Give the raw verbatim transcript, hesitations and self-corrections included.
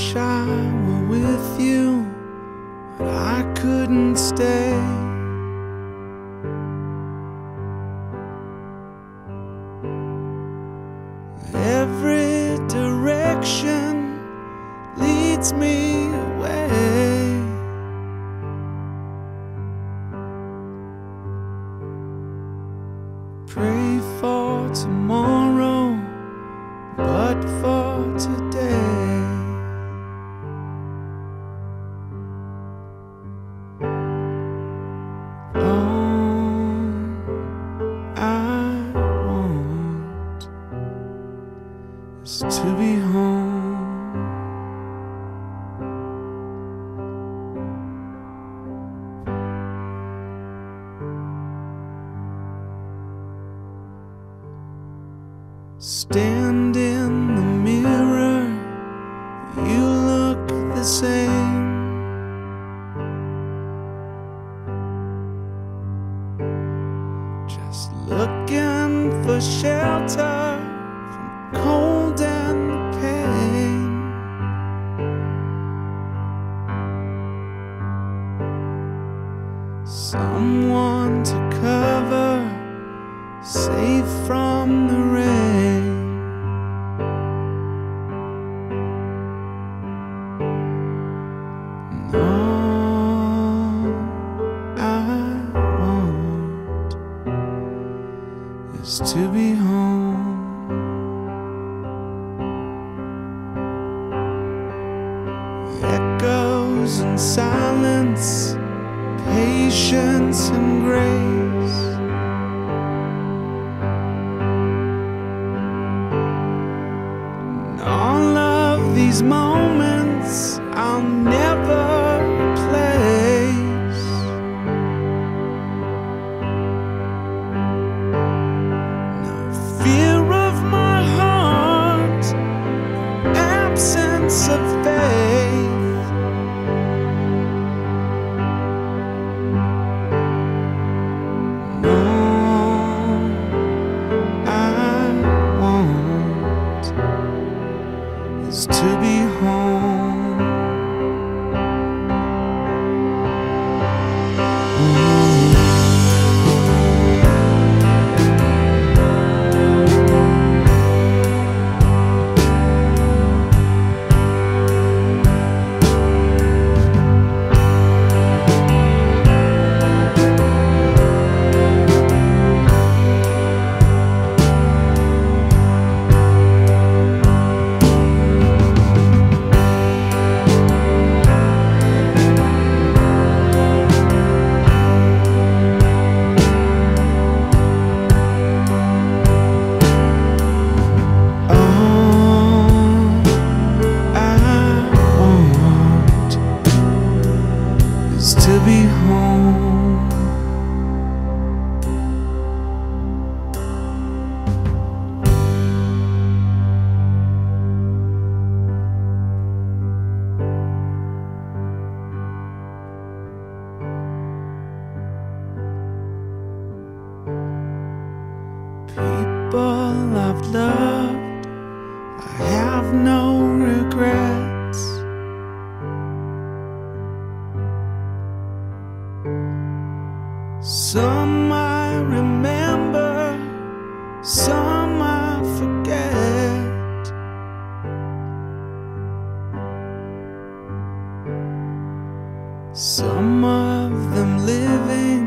wish I were with you, but I couldn't stay. Every direction leads me away. Pray for tomorrow, but for today. All I want is to be home. Stand in the mirror, you look the same. Just looking for shelter from cold and pain. Someone to cover, safe from the rain. And all I want is to be home. Echoes and silence, patience and grace. And all of these moments I'll never replace. No fear of my heart, no absence of faith. To be home. To be home. People I've loved, I have no regrets. Some I remember, some I forget. Some of them living,